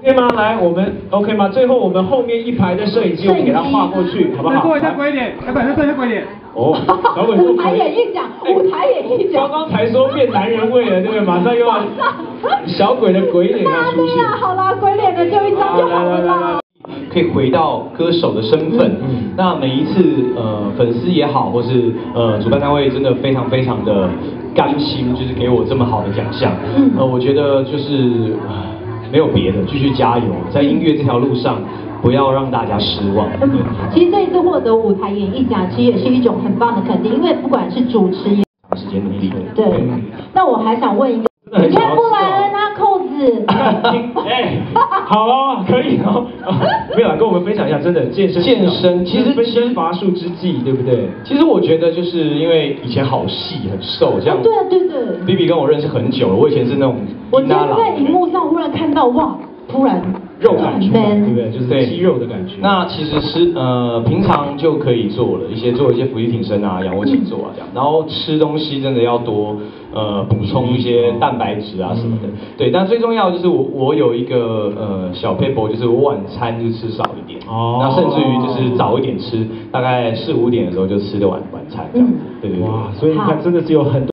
OK 吗？来，我们 OK 吗？最后我们后面一排的摄影机，我们给它画过去，好不好？ 再过一下鬼脸，再做一下鬼脸。 哦，小鬼说舞台演一讲，舞台演一讲。 刚刚才说变男人味了，对不对？马上又要小鬼的鬼脸要出现。 好啦，鬼脸的就一张就好了啦。 可以回到歌手的身份。那每一次粉丝也好，或是主办单位真的非常非常的甘心，就是给我这么好的奖项。我觉得就是没有别的，继续加油，在音乐这条路上不要让大家失望。 其实这一次获得舞台演艺奖，其实也是一种很棒的肯定，因为不管是主持也长时间努力。 对。那我还想问一个，你看布莱恩拉扣子。 好哦，可以哦。没有啦，跟我们分享一下，真的健身，其实分身乏术之际，对不对？ 其实我觉得就是因为以前好细很瘦这样。 对对。 BB 跟我认识很久了，我以前是那种我今天在荧幕上忽然看到哇，突然肉感出来，对不对？就是肌肉的感觉。 那其实平常就可以做了做一些伏地挺身啊、仰卧起坐啊这样。然后吃东西真的要多补充一些蛋白质啊什么的。对，但最重要就是我有一个小撇步，就是我晚餐就吃少一点。哦。那甚至于就是早一点吃，大概4、5点的时候就吃的晚餐这样子。对。 哇，所以你看真的是有很多。